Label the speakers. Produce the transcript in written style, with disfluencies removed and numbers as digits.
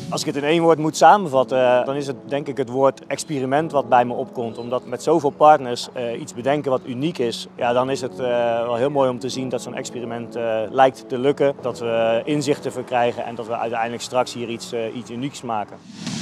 Speaker 1: Als ik het in één woord moet samenvatten, dan is het denk ik het woord experiment wat bij me opkomt. Omdat met zoveel partners iets bedenken wat uniek is, ja, dan is het wel heel mooi om te zien dat zo'n experiment lijkt te lukken. Dat we inzichten verkrijgen en dat we uiteindelijk straks hier iets unieks maken.